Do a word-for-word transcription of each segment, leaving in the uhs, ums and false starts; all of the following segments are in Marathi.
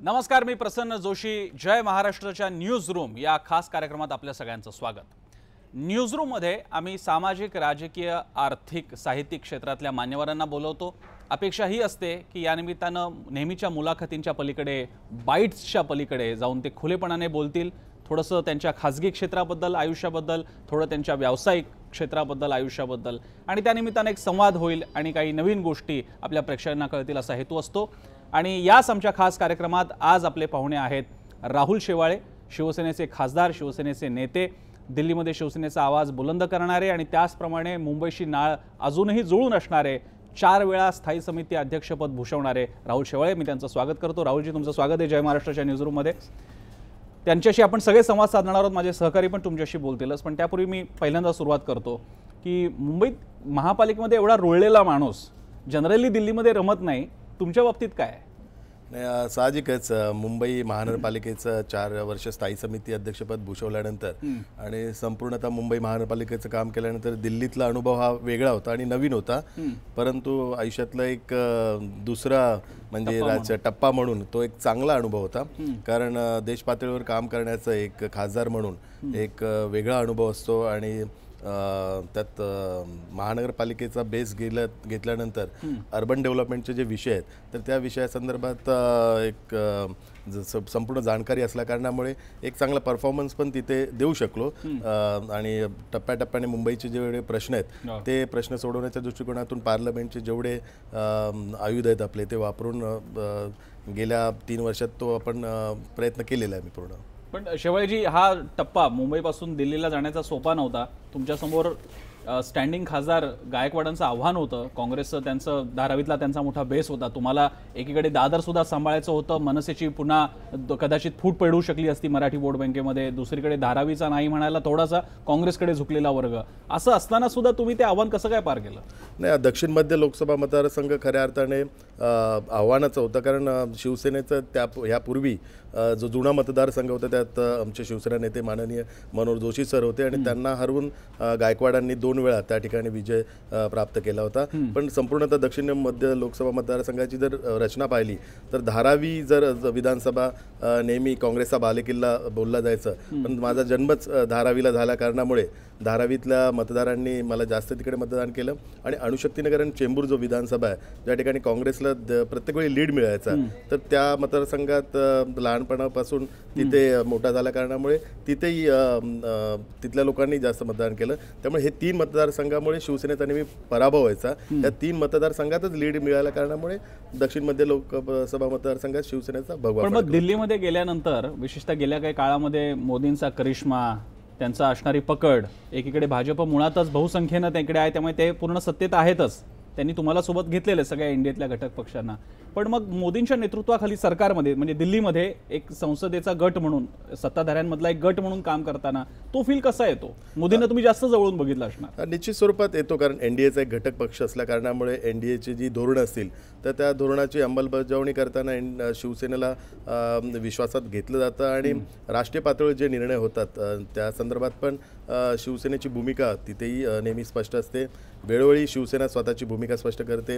नमस्कार, मी प्रसन्न जोशी. जय महाराष्ट्राच्या न्यूज रूम या खास कार्यक्रमात आपल्या सगळ्यांचं स्वागत. न्यूज रूम मध्ये आम्ही सामाजिक, राजकीय, आर्थिक, साहित्यिक क्षेत्रातल्या मान्यवरांना बोलवतो. अपेक्षा ही असते की या निमित्तानं नेहमीच्या मुलाखतींच्या पलीकडे, बाईट्सच्या पलीकडे जाऊन ते खुलेपणाने बोलतील. थोडंसं त्यांच्या खाजगी क्षेत्राबद्दल, आयुष्याबद्दल, थोडं त्यांच्या व्यावसायिक क्षेत्राबद्दल, आयुष्याबद्दल, आणि त्या निमित्तानं एक संवाद होईल आणि काही नवीन गोष्टी आपल्या प्रेक्षकांना कळतील असा हेतू असतो. आणि याच आमच्या खास कार्यक्रमात आज आपले पाहुणे आहेत राहुल शेवाळे, शिवसेनेचे खासदार, शिवसेनेचे नेते, दिल्लीमध्ये शिवसेनेचा आवाज बुलंद करणारे आणि त्याचप्रमाणे मुंबईशी नाळ अजूनही जुळून असणारे, चार वेळा स्थायी समिती अध्यक्षपद भूषवणारे राहुल शेवाळे. मी त्यांचं स्वागत करतो. राहुलजी, तुमचं स्वागत आहे जय महाराष्ट्राच्या न्यूजरूममध्ये. त्यांच्याशी आपण सगळे संवाद साधणार आहोत. माझे सहकारी पण तुमच्याशी बोलतीलच, पण त्यापूर्वी मी पहिल्यांदा सुरुवात करतो की मुंबईत महापालिकेमध्ये एवढा रुळलेला माणूस जनरली दिल्लीमध्ये रमत नाही. तुमच्या बाबतीत काय? नाही, साहजिकच मुंबई महानगरपालिकेचं चार वर्ष स्थायी समिती अध्यक्षपद भूषवल्यानंतर आणि संपूर्णतः मुंबई महानगरपालिकेचं काम केल्यानंतर दिल्लीतला अनुभव हा वेगळा होता आणि नवीन होता. परंतु आयुष्यातला एक दुसरा म्हणजे राज टप्पा म्हणून तो एक चांगला अनुभव होता. कारण देश पातळीवर काम करण्याचा एक खासदार म्हणून एक वेगळा अनुभव असतो आणि त्यात महानगरपालिकेचा बेस गेल्या घेतल्यानंतर अर्बन डेव्हलपमेंटचे जे विषय आहेत तर त्या विषयासंदर्भात एक संपूर्ण जाणकारी असल्या कारणामुळे एक चांगला परफॉर्मन्स पण तिथे देऊ शकलो. आणि टप्प्याटप्प्याने मुंबईचे जेवढे प्रश्न आहेत ते प्रश्न सोडवण्याच्या दृष्टिकोनातून पार्लमेंटचे जेवढे आयुध आहेत आपले ते वापरून गेल्या तीन वर्षात तो आपण प्रयत्न केलेला आहे मी पूर्ण. पण शेवाळेजी, हा टप्पा मुंबईपासून दिल्लीला जाण्याचा सोपा नव्हता. तुमच्यासमोर स्टँडिंग खासदार गायकवाडांचं आव्हान होतं. काँग्रेसचं त्यांचं धारावीतला त्यांचा मोठा बेस होता. तुम्हाला एकीकडे दादर सुद्धा सांभाळायचं होतं. मनसेची पुन्हा कदाचित फूट पडू शकली असती मराठी वोट बँकेमध्ये. दुसरीकडे धारावीचा नाही म्हणायला थोडासा काँग्रेसकडे झुकलेला वर्ग. असं असताना सुद्धा तुम्ही ते आव्हान कसं काय पार केलं? नाही, दक्षिण मध्य लोकसभा मतदारसंघ खऱ्या अर्थाने आव्हानाचं होतं. कारण शिवसेनेचं त्या यापूर्वी जो जुना मतदारसंघ होता त्यात आमचे शिवसेना नेते माननीय मनोहर जोशी सर होते आणि त्यांना हरवून गायकवाडांनी दोन वेळा त्या ठिकाणी विजय प्राप्त केला होता. पण संपूर्णतः दक्षिण मध्य लोकसभा मतदारसंघाची जर रचना पाहिली तर धारावी जर विधानसभा नेहमी काँग्रेसचा बालेकिल्ला बोलला जायचं, पण माझा जन्मच धारावीला झाल्या कारणामुळे धारावीतल्या मतदारांनी मला जास्त तिकडे मतदान केलं. आणि अणुशक्तीनगर आणि चेंबूर जो विधानसभा आहे ज्या ठिकाणी काँग्रेसला प्रत्येक वेळी लीड मिळायचा तर त्या मतदारसंघात लहानपणापासून तिथे मोठा झाल्या कारणामुळे तिथेही तिथल्या लोकांनी जास्त मतदान केलं. त्यामुळे हे तीन मतदारसंघामुळे शिवसेनेचा नेहमी पराभव व्हायचा. त्या तीन मतदारसंघातच लीड मिळाल्या कारणामुळे दक्षिण मध्य लोकसभा मतदारसंघात शिवसेनेचा भगवा. पण मग दिल्लीमध्ये गेल्यानंतर विशेषतः गेल्या काही काळामध्ये मोदींचा करिश्मा, त्यांचा असणारी पकड, एकीकडे भाजप मुळातच बहुसंख्येनं त्याकडे आहे त्यामुळे ते पूर्ण सत्तेत आहेतच. त्यांनी तुम्हाला सोबत घेतलेलं सगळ्या इंडियातल्या घटक पक्षांना. पण मग मोदींच्या नेतृत्वाखाली सरकारमध्ये म्हणजे दिल्लीमध्ये एक संसदेचा गट म्हणून, सत्ताधाऱ्यांमधला एक गट म्हणून काम करताना तो फील कसा येतो? मोदींना तुम्ही जास्त जवळून बघितलं असणार. निश्चित स्वरूपात येतो, कारण एनडीएचा एक घटक पक्ष असल्या कारणामुळे एनडीएची जी धोरणं असतील तर त्या धोरणाची अंमलबजावणी करताना शिवसेनेला विश्वासात घेतलं जातं आणि राष्ट्रीय पातळीवर जे निर्णय होतात त्या संदर्भात पण शिवसेनेची भूमिका तिथेही नेहमी स्पष्ट असते. वेळोवेळी शिवसेना स्वतःची भूमिका स्पष्ट करते.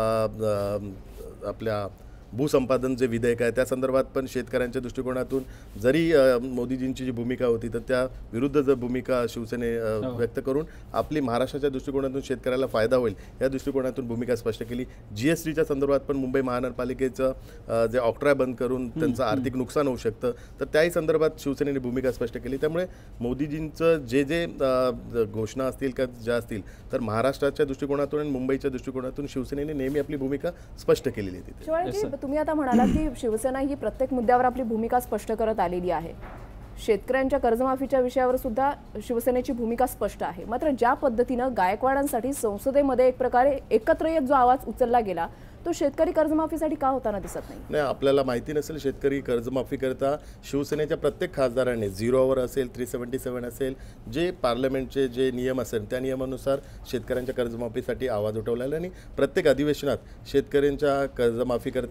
आपल्या भूसंपादन जे विधेयक आहे त्या संदर्भात पण शेतकऱ्यांच्या दृष्टिकोनातून जरी मोदीजींची जी भूमिका होती तर त्या विरुद्ध जर भूमिका शिवसेने व्यक्त करून आपली महाराष्ट्राच्या दृष्टिकोनातून शेतकऱ्याला फायदा होईल या दृष्टिकोनातून भूमिका स्पष्ट केली. जी एस टीच्या संदर्भात पण मुंबई महानगरपालिकेचं जे ऑक्ट्रा बंद करून त्यांचं आर्थिक नुकसान होऊ शकतं तर त्याही संदर्भात शिवसेनेने भूमिका स्पष्ट केली. त्यामुळे मोदीजींचं जे जे घोषणा असतील का ज्या असतील तर महाराष्ट्राच्या दृष्टिकोनातून आणि मुंबईच्या दृष्टिकोनातून शिवसेनेने नेहमी आपली भूमिका स्पष्ट केलेली आहे तिथे. तुम्ही आता म्हणालात की शिवसेना ही प्रत्येक मुद्द्यावर आपली भूमिका स्पष्ट करत आलेली आहे. शेतकऱ्यांच्या कर्जमाफीच्या विषयावर सुद्धा शिवसेनेची भूमिका स्पष्ट आहे. मात्र ज्या पद्धतीनं गायकवाडांसाठी संसदेमध्ये एक प्रकारे एकत्र येत जो आवाज उचलला गेला तो शेतकरी कर्जमाफीसाठी का होताना दिसत नाही? नाही, आपल्याला माहिती नसेल शेतकरी कर्जमाफी करता शिवसेनेच्या प्रत्येक खासदारांनी झिरोवर असेल, थ्री सेव्हन्टी सेवन असेल, जे पार्लमेंटचे जे नियम असेल त्या नियमानुसार शेतकऱ्यांच्या कर्जमाफीसाठी आवाज उठवलेला आणि प्रत्येक अधिवेशनात शेतकऱ्यांच्या कर्जमाफी करता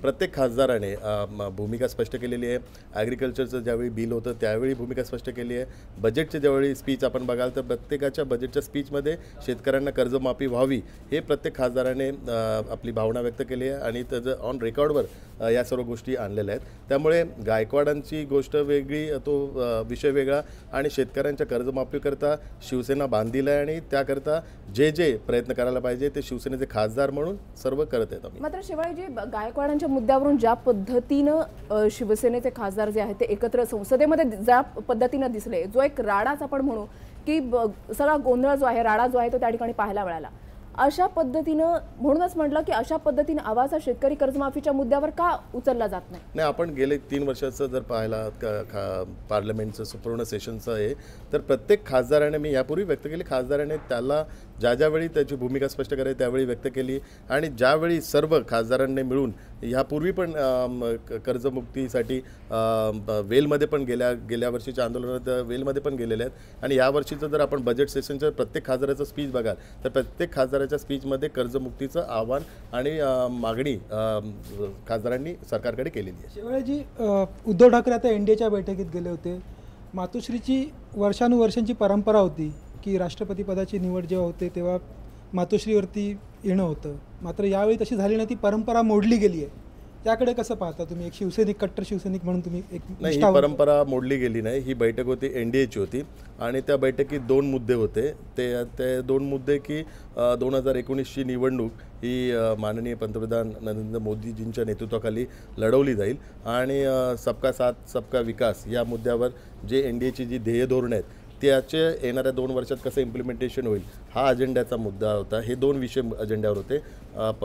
प्रत्येक खासदाराने अ, म- भूमिका स्पष्ट केलेली आहे. ॲग्रिकल्चरचं ज्यावेळी बिल होतं त्यावेळी भूमिका स्पष्ट केली आहे. बजेटचे ज्यावेळी स्पीच आपण बघाल तर प्रत्येकाच्या बजेटच्या स्पीचमध्ये शेतकऱ्यांना कर्जमाफी व्हावी हे प्रत्येक खासदाराने अ, आपली भावना व्यक्त केली आहे आणि त्याचं ऑन रेकॉर्डवर अ, या सर्व गोष्टी आणलेल्या आहेत. त्यामुळे गायकवाडांची गोष्ट वेगळी, तो अ, विषय वेगळा आणि शेतकऱ्यांच्या कर्जमाफीकरता शिवसेना बांधील आहे आणि त्याकरता जे जे प्रयत्न करायला पाहिजे ते शिवसेनेचे खासदार म्हणून सर्व करत आहेत आम्ही. मात्र शिवाजीजी, गायकवाडांच्या मुद्द्यावरून ज्या पद्धतीनं अ, शिवसेनेचे खासदार जे आहेत ते एकत्र संसदेमध्ये ज्या पद्धतीनं दिसले, जो एक राडाच आपण म्हणू की ब- सगळा गोंधळ जो आहे, राडा जो आहे तो त्या ठिकाणी पाहायला मिळाला. अशा पद्धतीनं, म्हणूनच म्हटलं की अशा पद्धतीनं आवाज हा शेतकरी कर्जमाफीच्या मुद्द्यावर का उचलला जात नाही? नाही, आपण गेले तीन वर्षाचं जर पाहिला का खा पार्लमेंटचं संपूर्ण सेशनचं आहे तर प्रत्येक खासदाराने, मी यापूर्वी व्यक्त केली, खासदाराने त्याला ज्या ज्यावेळी त्याची भूमिका स्पष्ट करायची त्यावेळी व्यक्त केली आणि ज्यावेळी सर्व खासदारांनी मिळून ह्यापूर्वी पण अम, क- कर्जमुक्तीसाठी अम, ब- वेलमध्ये पण गेल्या गेल्या वर्षीच्या आंदोलनात वेलमध्ये पण गेलेले आहेत आणि यावर्षीचं जर आपण बजेट सेशनचं प्रत्येक खासदाराचं स्पीच बघाल तर प्रत्येक खासदाराच्या स्पीचमध्ये कर्जमुक्तीचं आव्हान आणि अ, मागणी अम, खासदारांनी सरकारकडे केलेली आहे. शिवाजी, अ, उद्धव ठाकरे आता एन डी एच्या बैठकीत गेले होते. मातोश्रीची वर्षानुवर्षांची परंपरा होती की राष्ट्रपती पदाची निवड जेव्हा होते तेव्हा मातोश्रीवरती येणं होतं. मात्र यावेळी तशी झाली नाही, ती परंपरा मोडली गेली आहे. त्याकडे कसं पाहता तुम्ही? एक शिवसैनिक, कट्टर शिवसैनिक म्हणून तुम्ही एक नाही, ही निष्ठावंत- परंपरा मोडली गेली नाही. ही बैठक होती एन डी एची होती आणि त्या बैठकीत दोन मुद्दे होते. ते ते दोन मुद्दे की दोन हजार एकोणीसची निवडणूक ही अ, माननीय पंतप्रधान नरेंद्र मोदीजींच्या नेतृत्वाखाली लढवली जाईल आणि अ, सबका साथ सबका विकास या मुद्द्यावर जे एन डी एची जी ध्येय धोरणं आहेत त्याचे येणाऱ्या दोन वर्षात कसं इम्प्लिमेंटेशन होईल हा अजेंड्याचा मुद्दा होता. हे दोन विषय अजेंड्यावर होते. अ, प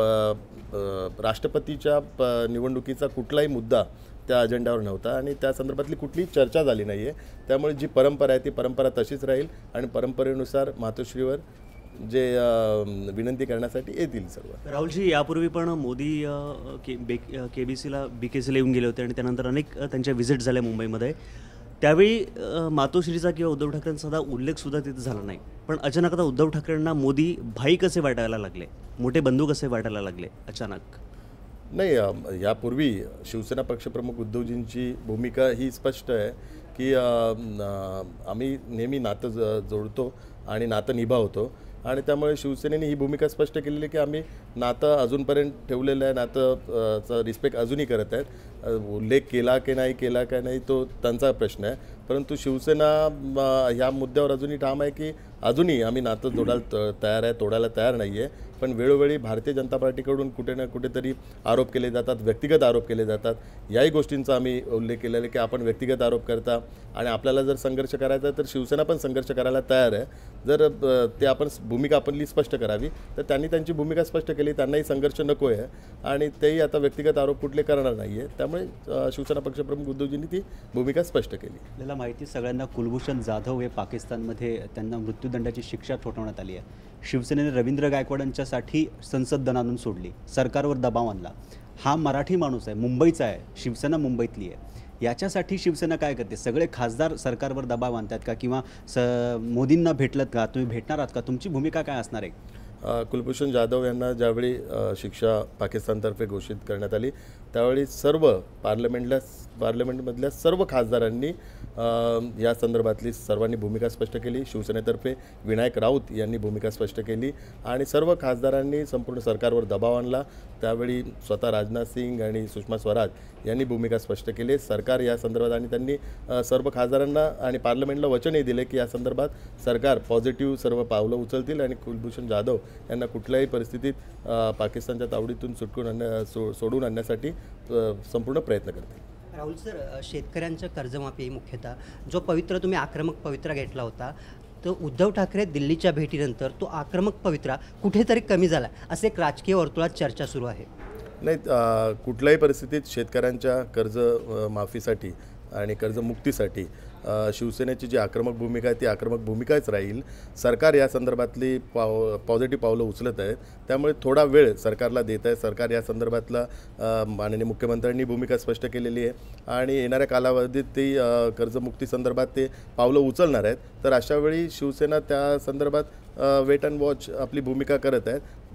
अ, राष्ट्रपतीच्या प निवडणुकीचा कुठलाही मुद्दा त्या अजेंड्यावर नव्हता आणि त्या संदर्भातली कुठलीही चर्चा झाली नाही आहे. त्यामुळे जी परंपरा आहे ती परंपरा तशीच राहील आणि परंपरेनुसार मातोश्रीवर जे अ, विनंती करण्यासाठी येतील सर्व. राहुलजी, यापूर्वी पण मोदी अ, के बे के बी सीला बी के सीला येऊन गेले होते आणि त्यानंतर अनेक अ, त्यांच्या व्हिजिट झाल्या मुंबईमध्ये. त्यावेळी अ, मातोश्रीचा किंवा उद्धव ठाकरेंचा उल्लेखसुद्धा तिथे झाला नाही. पण अचानक आता उद्धव ठाकरेंना मोदी भाई कसे वाटायला लागले, मोठे बंधू कसे वाटायला लागले अचानक? नाही, अ, यापूर्वी शिवसेना पक्षप्रमुख उद्धवजींची भूमिका ही स्पष्ट आहे की अ, न- आम्ही नेहमी नातं ज जोडतो आणि नातं निभावतो आणि त्यामुळे शिवसेनेने ही भूमिका स्पष्ट केलेली आहे की आम्ही नातं अजूनपर्यंत ठेवलेलं आहे, नातं अ, चा रिस्पेक्ट अजूनही करत आहेत. अ, उल्लेख केला की नाही केला का नाही तो त्यांचा प्रश्न आहे. परंतु शिवसेना म, ह्या मुद्द्यावर अजूनही ठाम आहे की अजूनही आम्ही नातं जोडायला त- तयार आहे, तोडायला तयार नाही आहे. पण वेळोवेळी भारतीय जनता पार्टीकडून कुठे ना कुठेतरी आरोप केले जातात, व्यक्तिगत आरोप केले जातात. याही गोष्टींचा आम्ही उल्लेख केलेला आहे की आपण व्यक्तिगत आरोप करता आणि आपल्याला जर संघर्ष करायचा आहे तर शिवसेना पण संघर्ष करायला तयार आहे. जर अ, ते आपण स- भूमिका आपली स्पष्ट करावी तर त्यांनी त्यांची भूमिका स्पष्ट केली, त्यांनाही संघर्ष नको आहे आणि तेही आता व्यक्तिगत आरोप कुठले करणार नाही आहे. त्यामुळे अ, शिवसेना पक्षप्रमुख उद्धवजींनी ती भूमिका स्पष्ट केली. आपल्याला माहिती सगळ्यांना, कुलभूषण जाधव हे पाकिस्तानमध्ये त्यांना मृत्यूदंडाची शिक्षा ठोठावण्यात आली आहे. शिवसेनेने रवींद्र गायकवाडांच्यासाठी संसद दणानून सोडली, सरकारवर दबाव आणला. हा मराठी माणूस आहे, मुंबईचा आहे, शिवसेना मुंबईतली आहे. याच्यासाठी शिवसेना काय करते? सगळे खासदार सरकारवर दबाव आणतात का? किंवा स मोदींना भेटलत का? तुम्ही भेटणार आहात का? तुमची भूमिका काय असणार आहे? अ, कुलभूषण जाधव यांना ज्यावेळी अ, शिक्षा पाकिस्तानतर्फे घोषित करण्यात आली त्यावेळी सर्व पार्लमेंटल्या पार्लमेंटमधल्या सर्व खासदारांनी अ, या संदर्भातली सर्वांनी भूमिका स्पष्ट केली. शिवसेनेतर्फे विनायक राऊत यांनी भूमिका स्पष्ट केली आणि सर्व खासदारांनी संपूर्ण सरकारवर दबाव आणला. त्यावेळी स्वतः राजनाथ सिंग आणि सुषमा स्वराज यांनी भूमिका स्पष्ट केली सरकार या संदर्भात आणि त्यांनी अ, सर्व खासदारांना आणि पार्लमेंटला वचनही दिले की या संदर्भात सरकार पॉझिटिव्ह सर्व पावलं उचलतील आणि कुलभूषण जाधव यांना कुठल्याही परिस्थितीत अ, पाकिस्तानच्या तावडीतून सुटकून आणण्या सो सोडून आणण्यासाठी अ, संपूर्ण प्रयत्न करतील. राहुल सर, शेतकऱ्यांचं कर्जमाफी मुख्यतः जो पवित्रा तुम्ही आक्रमक पवित्रा घेतला होता, तो उद्धव ठाकरे दिल्लीच्या भेटीनंतर तो आक्रमक पवित्रा कुठेतरी कमी झाला असे एक राजकीय वर्तुळात चर्चा सुरू आहे. नाही, अ, कुठल्याही परिस्थितीत शेतकऱ्यांच्या कर्ज अ, माफीसाठी आणि कर्जमुक्तीसाठी अ, शिवसेनेची जी आक्रमक भूमिका आहे ती आक्रमक भूमिकाच राहील. सरकार या संदर्भातली पाव पॉझिटिव्ह पावलं उचलत आहे. त्यामुळे थोडा वेळ सरकारला देत आहे. सरकार या संदर्भातला अ, माननीय मुख्यमंत्र्यांनी भूमिका स्पष्ट केलेली आहे आणि येणाऱ्या कालावधीत ती अ, कर्जमुक्ती संदर्भात ते पावलं उचलणार आहेत. तर अशावेळी शिवसेना त्या संदर्भात वेट अँड वॉच आपली भूमिका करत आहेत.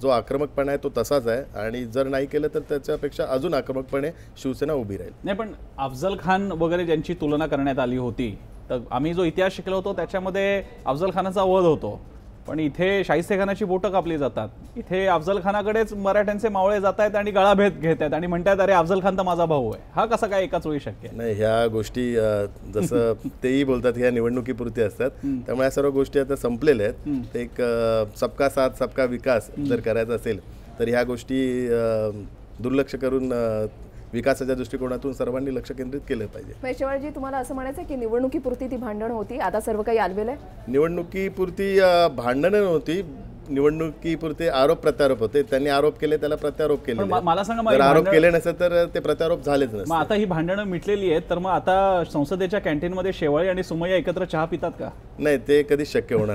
जो आक्रमकपणा आहे तो तसाच आहे आणि जर नाही केलं तर त्याच्यापेक्षा अजून आक्रमकपणे शिवसेना उभी राहील. नाही, पण अफजल खान वगैरे ज्यांची तुलना करण्यात आली होती, तर आम्ही जो इतिहास शिकलो होतो त्याच्यामध्ये अफजल खानाचा वध होतो, पण इथे शाहिस्ते खानाची बोटं कापली जातात. इथे अफजल खानाकडेच मराठ्यांचे मावळे जात आहेत आणि गळाभेद घेत आहेत आणि म्हणतात अरे अफजल खान तर माझा भाऊ आहे. हा कसा काय एकाच वेळी शक्य आहे? नाही, ह्या गोष्टी अ, जसं तेही बोलतात ह्या निवडणुकीपुरती असतात, त्यामुळे या सर्व गोष्टी आता संपलेल्या आहेत. ते एक अ, सबका साथ सबका विकास जर करायचा असेल तर ह्या गोष्टी अ, दुर्लक्ष करून अ, विकासाच्या दृष्टिकोनातून सर्वांनी लक्ष केंद्रित केलं पाहिजे. महेश्वरजी, तुम्हाला असं म्हणायचं की निवडणुकीपुरती ती भांडणं होती, आता सर्व काही आलबेल आहे? निवडणुकीपुरती अ, भांडणं नव्हती, निवडणुकीपुरते आरोप प्रत्यारोप होते. त्यांनी आरोप केले, त्याला प्रत्यारोप केले. पण मा- मला सांगा, मग जर हे आरोप भांडण- केले नसते तर ते प्रत्यारोप झालेच मग नसते. आता ही भांडणं मिटलेली आहेत, तर मग आता संसदेच्या कॅन्टीनमध्ये शेवाळी आणि सुमय्या एकत्र चहा पितात का? नाही, ते कधी शक्य होणार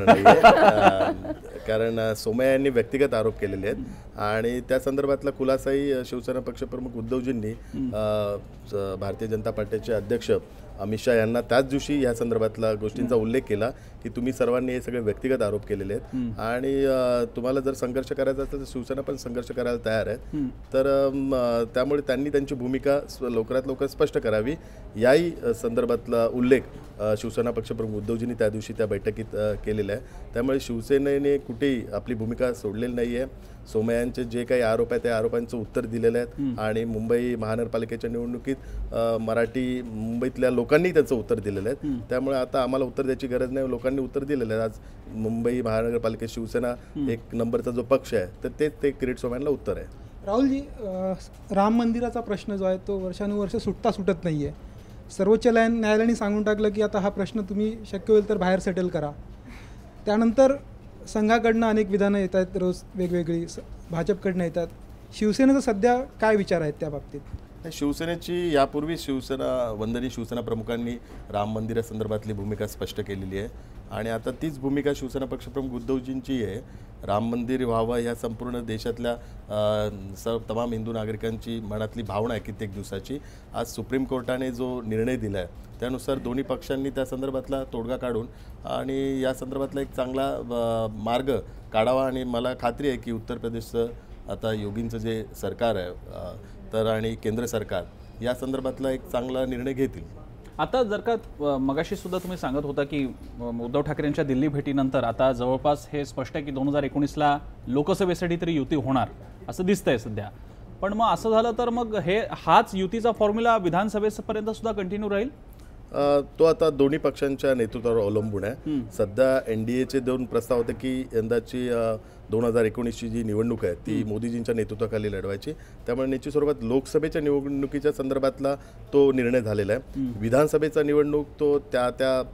नाही. कारण अ, सोमय्या यांनी व्यक्तिगत आरोप केलेले आहेत आणि त्या संदर्भातला खुलासाही अ, शिवसेना पक्षप्रमुख उद्धवजींनी अ, स- भारतीय जनता पार्टीचे अध्यक्ष अमित शहा यांना त्याच दिवशी या संदर्भातला गोष्टींचा उल्लेख केला की तुम्ही सर्वांनी हे सगळे व्यक्तिगत आरोप केलेले आहेत आणि अ, तुम्हाला जर संघर्ष करायचा असेल तर शिवसेना पण संघर्ष करायला तयार आहे. तर अम, अ, त्यामुळे त्यांनी त्यांची भूमिका स्व- लवकरात लवकर स्पष्ट करावी, याही अ, संदर्भातला उल्लेख अ, शिवसेना पक्षप्रमुख उद्धवजींनी त्या दिवशी त्या बैठकीत अ, केलेला आहे. त्यामुळे शिवसेनेने कुठेही आपली भूमिका सोडलेली नाही आहे. सोमय्यांचे जे काही आरोप आहेत त्या आरोपांचं उत्तर दिलेलं आहेत आणि मुंबई महानगरपालिकेच्या निवडणुकीत अ, मराठी मुंबईतल्या लोकांनी त्याचं उत्तर दिलेलं आहे. त्यामुळे आता आम्हाला उत्तर द्यायची गरज नाही, लोकांनी उत्तर दिलेलं आहे. आज मुंबई महानगरपालिकेत शिवसेना एक नंबरचा जो पक्ष आहे तर तेच ते किरीट सोमय्यांना उत्तर आहे. राहुलजी, अ, राम मंदिराचा प्रश्न जो आहे तो वर्षानुवर्ष सुटता सुटत नाही आहे. सर्वोच्च न्याय न्यायालयाने सांगून टाकलं की आता हा प्रश्न तुम्ही शक्य होईल तर बाहेर सेटल करा. त्यानंतर संघाकडनं अनेक विधानं येत आहेत, रोज वेगवेगळी स भाजपकडनं येतात. शिवसेनेचा सध्या काय विचार आहेत त्या बाबतीत? शिवसेनेची यापूर्वी शिवसेना वंदनीय शिवसेना प्रमुखांनी राम मंदिरासंदर्भातली भूमिका स्पष्ट केलेली आहे आणि आता तीच भूमिका शिवसेना पक्षप्रमुख उद्धवजींची आहे. राम मंदिर व्हावं ह्या संपूर्ण देशातल्या सर्व तमाम हिंदू नागरिकांची मनातली भावना आहे कित्येक दिवसाची. आज सुप्रीम कोर्टाने जो निर्णय दिला आहे त्यानुसार दोन्ही पक्षांनी त्या संदर्भातला तोडगा काढून आणि या संदर्भातला एक चांगला मार्ग काढावा आणि मला खात्री आहे की उत्तर प्रदेशचं आता योगींचं जे सरकार आहे तर आणि केंद्र सरकार या संदर्भातला एक चांगला निर्णय घेतील. आता जर का मगाशी सुद्धा तुम्ही सांगत होता की उद्धव ठाकरेंच्या दिल्ली भेटीनंतर आता जवळपास हे स्पष्ट आहे की दोन हजार एकोणीसला लोकसभेसाठी तरी युती होणार असं दिसतंय सध्या. पण मग असं झालं तर मग हे हाच युतीचा फॉर्म्युला विधानसभेपर्यंत सुद्धा कंटिन्यू राहील? तो आता दोन्ही पक्षांच्या नेतृत्वावर अवलंबून आहे. सध्या एन डी एचे दोन प्रस्ताव होते की यंदाची दोन हजार एकोणीसची जी निवडणूक आहे ती मोदीजींच्या नेतृत्वाखाली लढवायची. त्यामुळे निश्चित स्वरूपात लोकसभेच्या निवडणुकीच्या संदर्भातला तो निर्णय झालेला आहे. विधानसभेचा निवडणूक तो त्या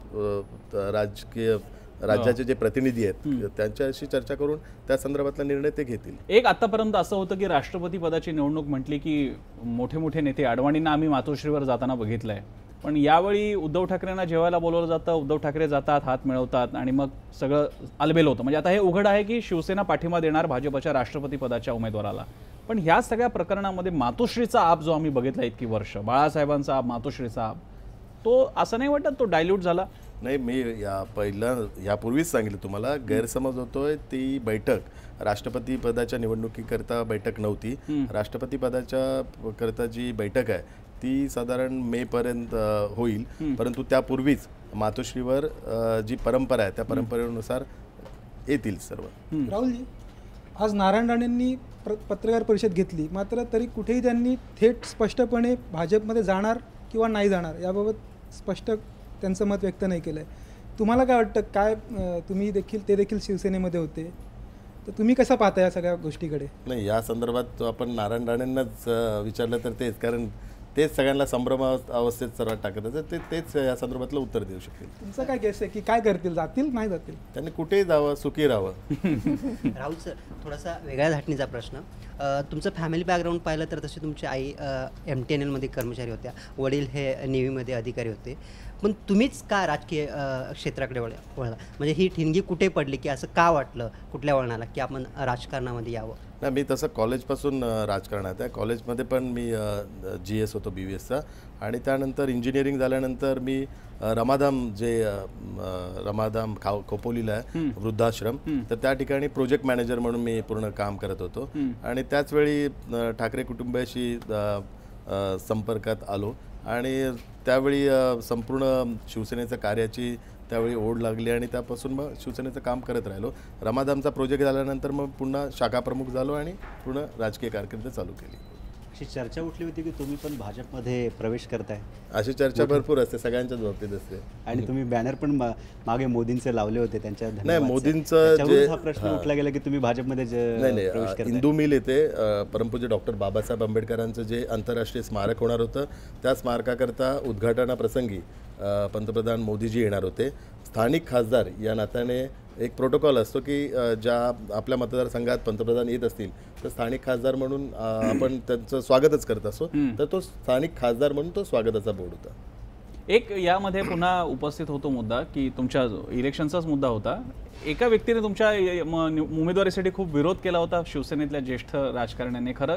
त्या राजकीय राज्याचे जे प्रतिनिधी आहेत त्यांच्याशी चर्चा करून त्या संदर्भातला निर्णय ते घेतील. एक आतापर्यंत असं होतं की राष्ट्रपती पदाची निवडणूक म्हटली की मोठे मोठे नेते, अडवाणींना आम्ही मातोश्रीवर जाताना बघितलंय, पण यावेळी उद्धव ठाकरेंना जेवायला बोलवलं जातं, उद्धव ठाकरे जातात, हात मिळवतात आणि मग सगळं आलबेल होतं. म्हणजे आता हे उघड आहे की शिवसेना पाठिंबा देणार भाजपच्या राष्ट्रपती पदाच्या उमेदवाराला. पण ह्या सगळ्या प्रकरणामध्ये मातोश्रीचा आप जो आम्ही बघितला इतकी वर्ष, बाळासाहेबांचा आप, मातोश्रीचा आप, तो असं नाही वाटत तो डायल्यूट झाला? नाही, मी या पहिला यापूर्वीच सांगितलं तुम्हाला, गैरसमज होतोय. ती बैठक राष्ट्रपती पदाच्या निवडणुकीकरता बैठक नव्हती. राष्ट्रपती पदाच्या करता जी बैठक आहे ती साधारण मे पर्यंत होईल, परंतु त्यापूर्वीच मातोश्रीवर जी परंपरा आहे त्या परंपरेनुसार येतील सर्व. राहुलजी, आज नारायण राणेंनी प्र पत्रकार परिषद घेतली, मात्र तरी कुठेही त्यांनी थेट स्पष्टपणे भाजपमध्ये जाणार किंवा नाही जाणार याबाबत स्पष्ट त्यांचं मत व्यक्त नाही केलं आहे. तुम्हाला काय वाटतं, काय तुम्ही देखील ते देखील शिवसेनेमध्ये होते, तर तुम्ही कसं पाहता या सगळ्या गोष्टीकडे? नाही, या संदर्भात आपण नारायण राणेंनाच विचारलं तर तेच, कारण तेच सगळ्यांना संभ्रम अवस्थेत सर्वात टाकत असतात, ते तेच या संदर्भातलं उत्तर देऊ शकतील. तुमचं काय केस आहे की काय करतील, जातील नाही जातील? त्यांनी कुठेही जावं, सुखी राहावं. राहुल सर, थोडासा वेगळ्या धाटणीचा प्रश्न. तुमचं फॅमिली बॅकग्राऊंड पाहिलं तर तशी तुमची आई एम टी एन एलमध्ये कर्मचारी होत्या, वडील हे नेव्हीमध्ये अधिकारी होते, पण तुम्हीच का राजकीय क्षेत्राकडे वळ वळला? म्हणजे ही ठिणगी कुठे पडली की असं का वाटलं कुठल्या वळणाला की आपण राजकारणामध्ये यावं? नाही, मी तसं कॉलेजपासून अ, राजकारणात आहे. कॉलेजमध्ये पण मी जी एस होतो बी व्ही एसचा, आणि त्यानंतर इंजिनिअरिंग झाल्यानंतर मी अ, रमाधाम जे अ, अ, रमाधाम खाव खोपोलीला आहे वृद्धाश्रम, तर त्या ठिकाणी प्रोजेक्ट मॅनेजर म्हणून मी पूर्ण काम करत होतो. आणि त्याचवेळी अ, ठाकरे कुटुंबाशी अ, अ, संपर्कात आलो, आणि त्यावेळी अ, संपूर्ण शिवसेनेच्या कार्याची त्यावेळी ओढ लागली, आणि त्यापासून मग शिवसेनेचं काम करत राहिलो. रमादामचा प्रोजेक्ट झाल्यानंतर मग पुन्हा शाखा प्रमुख झालो आणि पूर्ण राजकीय कारकीर्द चालू केली. अशी चर्चा उठली होती की तुम्ही पण भाजपमध्ये प्रवेश करताय, अशी चर्चा भरपूर असते, सगळ्यांच्याच बाबतीत असते. आणि तुम्ही बॅनर पण मा- मागे मोदींचे लावले होते त्यांच्या नाही, धन्यवादचे. मोदींचं त्याच्यावरूनच जे- हा प्रश्न हां. उठला गेला की तुम्ही भाजपमध्ये जे नाही नाही प्रवेश अ, करताय. इंदू मिल येथे अ, परमपूज्य डॉक्टर बाबासाहेब आंबेडकरांचं जे आंतरराष्ट्रीय स्मारक होणार होतं, त्या स्मारकाकरता उद्घाटनाप्रसंगी अ, पंतप्रधान मोदीजी येणार होते. स्थानिक खासदार या नात्याने एक प्रोटोकॉल असतो की अ, ज्या आपल्या मतदारसंघात पंतप्रधान येत असतील तर स्थानिक खासदार म्हणून अ, आपण त्यांचं स्वागतच करत असतो. तर तो स्थानिक खासदार म्हणून तो स्वागताचा बोर्ड होता. एक यामध्ये पुन्हा उपस्थित होतो मुद्दा की तुमच्या इलेक्शनचाच मुद्दा होता. एका व्यक्तीने तुमच्या य- म- नि- उमेदवारीसाठी खूप विरोध केला होता शिवसेनेतल्या ज्येष्ठ राजकारण्याने, खरं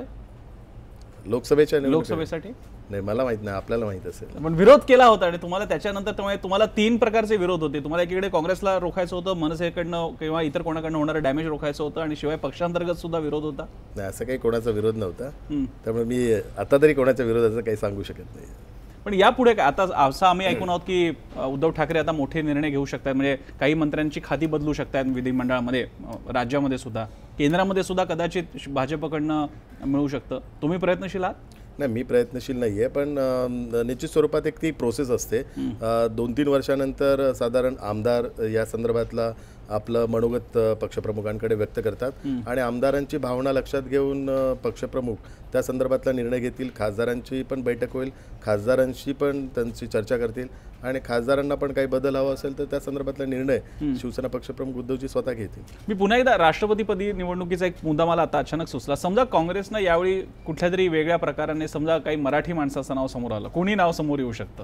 लोकसभेच्या निवडणुकीत- लोकसभेसाठी? नाही, मला माहित नाही, आपल्याला माहित असेल. पण विरोध केला होता, आणि तुम्हाला त्याच्यानंतर त्यामुळे तुम्हाला तीन प्रकारचे विरोध होते. तुम्हाला एकीकडे काँग्रेसला रोखायचं होतं, मनसेकडनं किंवा इतर कोणाकडनं होणारं डॅमेज रोखायचं होतं, आणि शिवाय पक्षांतर्गत सुद्धा विरोध होता. नाही, असं काही कोणाचा विरोध नव्हता. हम्म. त्यामुळे मी आता तरी कोणाच्या विरोधाचं काही सांगू शकत नाही. पण यापुढे काय आता असं आम्ही ऐकून आहोत की अ, उद्धव ठाकरे आता मोठे निर्णय घेऊ शकतात, म्हणजे काही मंत्र्यांची खाती बदलू शकतात विधिमंडळामध्ये, अ, राज्यामध्ये सुद्धा, केंद्रामध्ये सुद्धा कदाचित भाजपकडनं मिळू शकतं. तुम्ही प्रयत्नशील आहात? नाही, मी प्रयत्नशील नाही आहे, पण अ, निश्चित स्वरूपात एक ती प्रोसेस असते. अ, दोन तीन वर्षानंतर साधारण आमदार या संदर्भातला आपलं मनोगत अ, पक्षप्रमुखांकडे व्यक्त करतात, आणि आमदारांची भावना लक्षात घेऊन अ, पक्षप्रमुख त्या संदर्भातला निर्णय घेतील. खासदारांची पण बैठक होईल, खासदारांशी पण त्यांची चर्चा करतील, आणि खासदारांना पण काही बदल हवा असेल तर त्या संदर्भातला निर्णय शिवसेना पक्षप्रमुख उद्धवजी स्वतः घेतील. मी पुन्हा एकदा राष्ट्रपतीपदी निवडणुकीचा एक मुद्दा मला आता अचानक सुचला. समजा काँग्रेसनं यावेळी कुठल्या तरी वेगळ्या प्रकाराने समजा काही मराठी माणसाचं नाव समोर आलं, कोणी नाव समोर येऊ शकतं,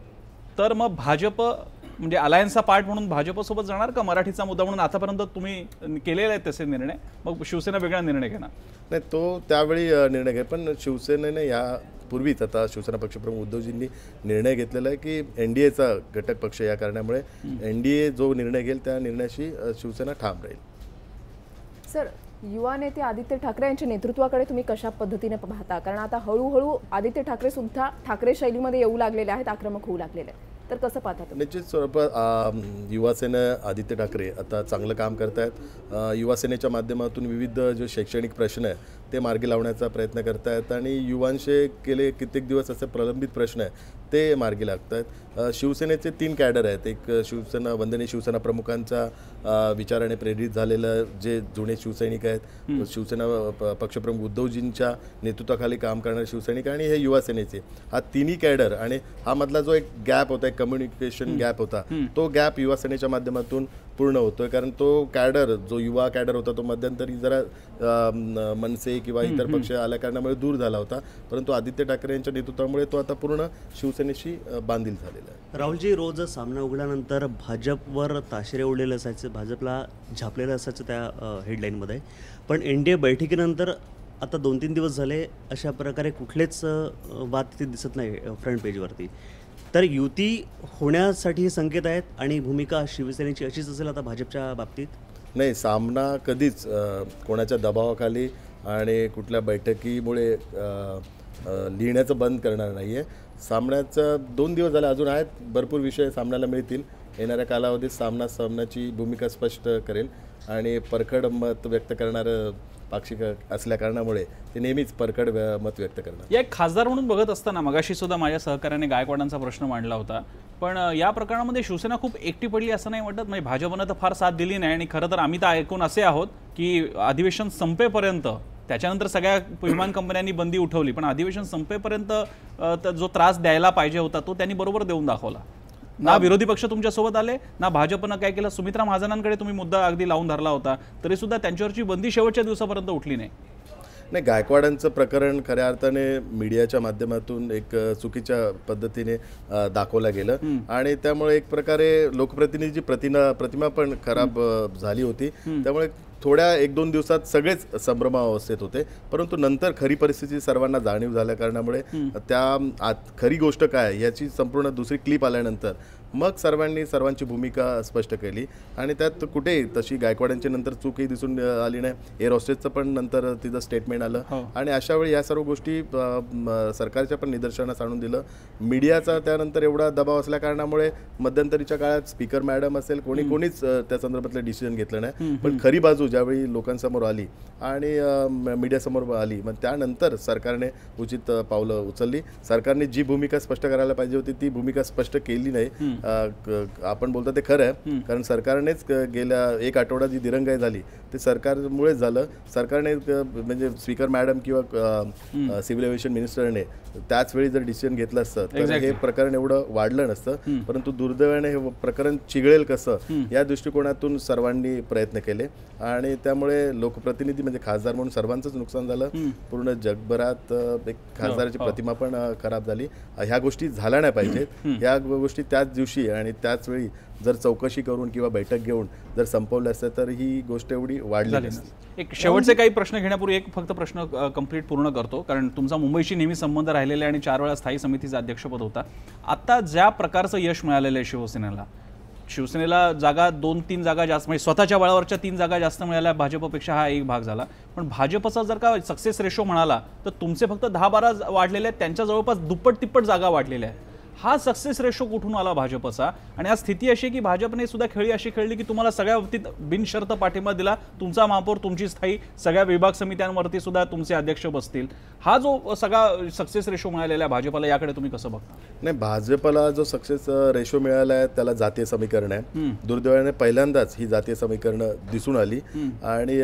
तर मग भाजप म्हणजे अलायन्सचा पार्ट म्हणून भाजपसोबत जाणार का मराठीचा मुद्दा म्हणून आतापर्यंत तुम्ही केलेले आहेत तसे निर्णय, मग शिवसेना वेगळा निर्णय घेणार? नाही, तो त्यावेळी अ, निर्णय घे, पण शिवसेनेने या पूर्वीच आता शिवसेना पक्षप्रमुख उद्धवजींनी निर्णय घेतलेला आहे की एन डी एचा घटक पक्ष या कारणामुळे एन डी ए जो निर्णय घेईल त्या निर्णयाशी अ, शिवसेना ठाम राहील. सर, युवा नेते आदित्य ठाकरे यांच्या नेतृत्वाकडे तुम्ही कशा पद्धतीने पाहता? कारण आता हळूहळू आदित्य ठाकरे सुद्धा ठाकरे शैलीमध्ये येऊ लागलेले आहेत, आक्रमक होऊ लागलेले आहेत, तर कसं पाहता तुम्ही? निश्चित स्वरूपात अ, युवासेना आदित्य ठाकरे आता चांगलं काम करत आहेत. अ, युवासेनेच्या माध्यमातून विविध जे शैक्षणिक प्रश्न आहेत ते मार्गी लावण्याचा प्रयत्न करत आहेत, आणि युवांशी गेले कित्येक दिवस असे प्रलंबित प्रश्न आहेत ते मार्गी लागत आहेत. शिवसेनेचे तीन कॅडर आहेत. एक शिवसेना वंदनीय शिवसेना प्रमुखांचा अ, विचाराने प्रेरित झालेलं जे जुने शिवसैनिक आहेत, शिवसेना प- पक्षप्रमुख उद्धवजींच्या नेतृत्वाखाली काम करणारे शिवसैनिक, आणि हे युवासेनेचे, हा तिन्ही कॅडर, आणि हा मधला जो एक गॅप होता, एक कम्युनिकेशन गॅप होता, तो गॅप युवासेनेच्या माध्यमातून पूर्ण होतोय. कारण तो कॅडर जो युवा कॅडर होता तो मध्यंतरी जरा अ, म- मनसे किंवा इतर पक्ष आल्या कारणामुळे दूर झाला होता, परंतु आदित्य ठाकरे यांच्या नेतृत्वामुळे तो आता पूर्ण शिवसेनेशी अ, बांधील झालेला आहे. राहुलजी, रोज सामना उघडल्यानंतर भाजपवर ताशेरे उडलेलं असायचं, भाजपला झापलेलं असायचं त्या हेडलाईनमध्ये, पण एन डी ए बैठकीनंतर आता दोन तीन दिवस झाले अशा प्रकारे कुठलेच अ, वाद तिथे दिसत नाही फ्रंट पेजवरती. तर युती होण्यासाठी हे संकेत आहेत, आणि भूमिका शिवसेनेची अशीच असेल आता भाजपच्या बाबतीत? नाही, सामना कधीच अ, कोणाच्या दबावाखाली आणि कुठल्या बैठकीमुळे अ, अ, लिहिण्याचं बंद करणार नाही आहे. सामन्याचं दोन दिवस झाले, अजून आहेत भरपूर विषय सामन्याला मिळतील. येणाऱ्या कालावधीत सामना सामन्याची भूमिका स्पष्ट करेल, आणि परखड मत व्यक्त करणारं पाक्षिक असल्या कारणामुळे ते नेहमीच परखड व्य- मत व्यक्त करणार. या एक खासदार म्हणून बघत असताना मगाशी सुद्धा माझ्या सहकार्याने गायकवाडांचा प्रश्न मांडला होता, पण अ, या प्रकरणामध्ये शिवसेना खूप एकटी पडली असं नाही वाटत? म्हणजे भाजपनं तर फार साथ दिली नाही, आणि खरं तर आम्ही तर ऐकून असे आहोत की अधिवेशन संपेपर्यंत, त्याच्यानंतर सगळ्या विमान कंपन्यांनी बंदी उठवली, पण अधिवेशन संपेपर्यंत अ, त- जो त्रास द्यायला पाहिजे होता तो त्यांनी बरोबर देऊन दाखवला. ना विरोधी पक्ष तुमच्यासोबत आले, ना भाजपनं काय केलं. सुमित्रा महाजनांकडे तुम्ही मुद्दा अगदी लावून धरला होता, तरी सुद्धा त्यांच्यावरची बंदी शेवटच्या दिवसापर्यंत उठली नाही. नाही, गायकवाडांचं प्रकरण खऱ्या अर्थाने मीडियाच्या माध्यमातून एक अ, चुकीच्या पद्धतीने अ, दाखवलं गेलं आणि त्यामुळे एक प्रकारे लोकप्रतिनिधीची प्रतिमा प्रतिमा पण खराब अ, झाली होती. त्यामुळे थोड्या एक दोन दिवसात सगळेच संभ्रमावस्थेत होते, परंतु नंतर खरी परिस्थिती सर्वांना जाणीव झाल्या कारणामुळे त्या आत खरी गोष्ट काय याची संपूर्ण दुसरी क्लिप आल्यानंतर मग सर्वांनी सर्वांची भूमिका स्पष्ट केली आणि त्यात कुठेही तशी गायकवाडांची नंतर चूकही दिसून अ, आली नाही. एअर हॉस्टेसचं पण नंतर तिथं स्टेटमेंट आलं आणि अशा वेळी या सर्व गोष्टी अ, म, सरकारच्या पण निदर्शनास आणून दिलं. मीडियाचा त्यानंतर एवढा दबाव असल्या कारणामुळे मध्यंतरीच्या काळात स्पीकर मॅडम असेल कोणी कोणीच अ, त्या संदर्भातलं डिसिजन घेतलं नाही. पण खरी बाजू ज्यावेळी लोकांसमोर आली आणि अ, म, मीडियासमोर आली मग त्यानंतर सरकारने उचित अ, पावलं उचलली. सरकारने जी भूमिका स्पष्ट करायला पाहिजे होती ती भूमिका स्पष्ट केली नाही. अ, क- आपण बोलतो ते खरं आहे, कारण सरकारनेच क- गेल्या एक आठवडा जी दिरंगाई झाली ते सरकारमुळेच झालं. सरकारने क- म्हणजे स्पीकर मॅडम किंवा सिव्हिल एव्हिएशन मिनिस्टरने त्याच वेळी जर डिसिजन घेतलं असतं तर हे प्रकरण एवढं वाढलं नसतं. परंतु दुर्दैवाने हे प्रकरण चिघळेल कसं या दृष्टिकोनातून सर्वांनी प्रयत्न केले आणि त्यामुळे लोकप्रतिनिधी म्हणजे खासदार म्हणून सर्वांचंच नुकसान झालं. पूर्ण जगभरात अ, एक खासदाराची प्रतिमा पण अ, खराब झाली. ह्या गोष्टी झाल्या नाही पाहिजेत. या गोष्टी त्याच दिवशी आणि त्याच वेळी जर चौकशी करून किंवा बैठक घेऊन जर संपवलं असतं तर ही गोष्ट एवढी वाढली नसती. एक शेवटचे काही प्रश्न घेण्यापूर्वी एक फक्त प्रश्न कंप्लीट पूर्ण करतो, कारण तुमचा मुंबईशी नेहमी संबंध राहिलेला आहे आणि चार वेळा स्थायी समितीचा अध्यक्षपद होता. आता ज्या प्रकारचं यश मिळालेलं आहे शिवसेनेला, शिवसेनेला जागा दोन तीन जागा जास्त म्हणजे स्वतःच्या बळावरच्या तीन जागा जास्त मिळाल्या भाजपपेक्षा हा एक भाग झाला. पण भाजपचा जर का सक्सेस रेशो म्हणाला तर तुमचे फक्त दहा बारा वाढलेले आहेत, त्यांच्या जवळपास दुप्पट तिप्पट जागा वाढलेल्या आहेत. हा सक्सेस रेशो कुठून आला भाजपचा? आणि आज स्थिती अशी की भाजपने सुद्धा खेळी अशी खेळली की तुम्हाला सगळ्या बाबतीत बिनशर्त पाठिंबा दिला. तुमचा महापौर, तुमची स्थायी सगळ्या विभाग समित्यांवरती सुद्धा तुमचे अध्यक्ष बसतील. हा जो सगळा सक्सेस रेशो मिळालेला आहे भाजपला, याकडे तुम्ही कसं बघता? नाही, भाजपला जो सक्सेस रेशो मिळाला आहे त्याला जातीय समीकरण आहे. दुर्दैवाने पहिल्यांदाच ही जातीय समीकरणं दिसून आली आणि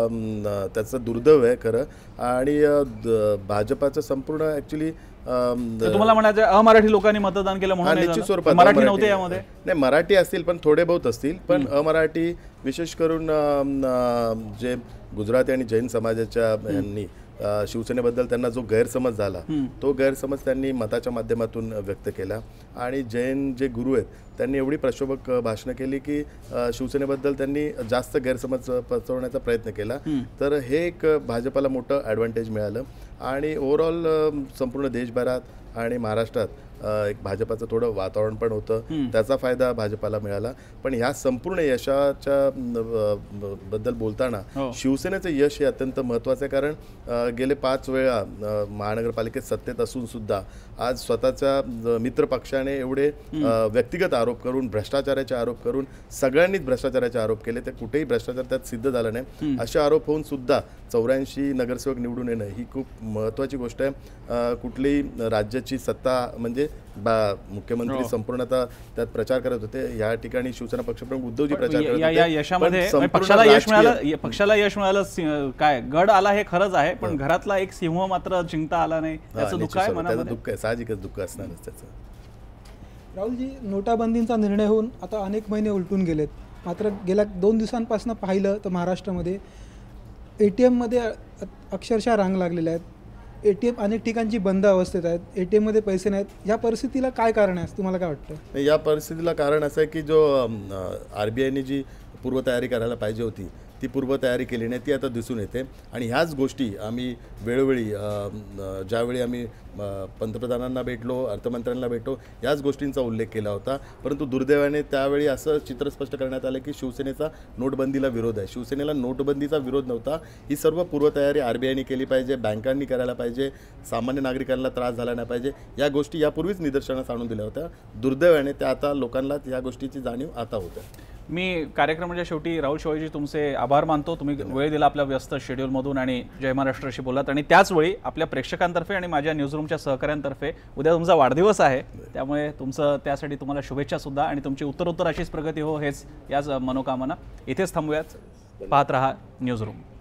अ, त्याचं दुर्दैव आहे खरं. आणि अ, द- भाजपाचं संपूर्ण ॲक्च्युली तुम्हाला म्हणायचं अमराठी लोकांनी मतदान केलं म्हणून निश्चित नाही स्वरूपात झालं? मराठी अमराठी- नव्हते यामध्ये? नाही, मराठी असतील पण थोडे बहुत असतील, पण अमराठी विशेष करून अम, अम, जे गुजराती आणि जैन समाजाच्या यांनी अ, शिवसेनेबद्दल त्यांना जो गैरसमज झाला तो गैरसमज त्यांनी मताच्या माध्यमातून व्यक्त केला. आणि जैन जे गुरु आहेत त्यांनी एवढी प्रक्षोभक भाषणं केली की अ, शिवसेनेबद्दल त्यांनी जास्त गैरसमज पसरवण्याचा प्रयत्न केला. तर हे एक भाजपाला मोठं ॲडव्हान्टेज मिळालं आणि ओव्हरऑल संपूर्ण देशभरात आणि महाराष्ट्रात अ, एक भाजपाचं थोडं वातावरण पण होतं, त्याचा फायदा भाजपाला मिळाला. पण ह्या संपूर्ण यशाच्या अ, ब- बद्दल बोलताना शिवसेनेचं यश हे अत्यंत महत्त्वाचं आहे. कारण अ, गेले पाच वेळा अ, महानगरपालिकेत सत्तेत असून सुद्धा आज स्वतःच्या ज- मित्र पक्षाने एवढे अ, व्यक्तिगत आरोप करून भ्रष्टाचाराचे आरोप करून सगळ्यांनीच भ्रष्टाचाराचे आरोप केले, ते कुठेही भ्रष्टाचार त्यात सिद्ध झाला नाही. असे आरोप होऊन सुद्धा चौऱ्याऐंशी नगरसेवक निवडून येणं ही खूप महत्त्वाची गोष्ट आहे. अ, कुठलीही राज्याची सत्ता म्हणजे बा मुख्यमंत्री संपूर्णतः त्यात प्रचार करत होते. या ठिकाणी शिवसेना पक्षप्रमुख उद्धवजी प्रचार करत या या होते. यशामध्ये पण संपूर्ण पक्षाला यश राजकीय- मिळालं, पक्षाला यश मिळालं, सि- काय गड आला हे खरंच आहे, पण घरातला एक सिंह मात्र जिंकता आला नाही, हा, त्याचं दुःख निश्चित आहे स्वरूपात. त्याचं मनामध्ये. दुःख आहे, साहजिकच दुःख असणारच त्याचं. राहुलजी, नोटाबंदीचा निर्णय होऊन आता अनेक महिने उलटून गेलेत. मात्र गेल्या दोन दिवसांपासून पाहिलं तर महाराष्ट्रामध्ये ए टी एममध्ये अक्षरशः रांग लागलेल्या आहेत. ए टी एम अनेक ठिकाणची बंद अवस्थेत आहेत. ए टी एममध्ये पैसे नाहीत. या परिस्थितीला काय कारण आहे तुम्हाला काय वाटतं? या परिस्थितीला कारण असं आहे की जो आर बी आयने जी पूर्वतयारी करायला पाहिजे होती ती पूर्वतयारी केली नाही, ती आता दिसून येते. आणि ह्याच गोष्टी आम्ही वेळोवेळी अ, अ, ज्यावेळी आम्ही अ, पंतप्रधानांना भेटलो, अर्थमंत्र्यांना भेटलो, याच गोष्टींचा उल्लेख केला होता. परंतु दुर्दैवाने त्यावेळी असं चित्र स्पष्ट करण्यात आलं की शिवसेनेचा नोटबंदीला विरोध आहे. शिवसेनेला नोटबंदीचा विरोध नव्हता. ही सर्व पूर्वतयारी आर बी आयने केली पाहिजे, बँकांनी करायला पाहिजे, सामान्य नागरिकांना त्रास झाला नाही पाहिजे, या गोष्टी यापूर्वीच निदर्शनास आणून दिल्या होत्या. दुर्दैवाने त्या आता लोकांना या गोष्टीची जाणीव आता होते. मी कार्यक्रमाच्या शेवटी राहुल शिवाजी तुमचे आभार मानतो. तुम्ही वेळ दिला आपल्या व्यस्त शेड्यूलमधून आणि जय महाराष्ट्राशी बोलात. आणि त्याचवेळी आपल्या प्रेक्षकांतर्फे आणि माझ्या न्यूजरूमच्या सहकाऱ्यांतर्फे उद्या तुमचा वाढदिवस आहे, त्यामुळे तुमचं त्यासाठी तुम्हाला शुभेच्छा सुद्धा आणि तुमची उत्तरोत्तर अशीच प्रगती हो, हेच याच मनोकामना. इथेच थांबूयात. पाहत रहा न्यूजरूम.